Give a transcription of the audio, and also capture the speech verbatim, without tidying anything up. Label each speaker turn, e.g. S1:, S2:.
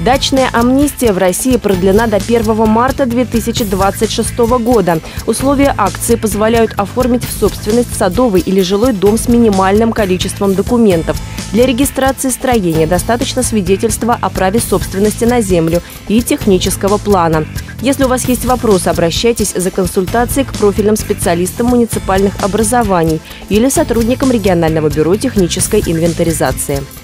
S1: Дачная амнистия в России продлена до первого марта две тысячи двадцать шестого года. Условия акции позволяют оформить в собственность садовый или жилой дом с минимальным количеством документов. Для регистрации строения достаточно свидетельства о праве собственности на землю и технического плана. Если у вас есть вопросы, обращайтесь за консультацией к профильным специалистам муниципальных образований или сотрудникам регионального бюро технической инвентаризации.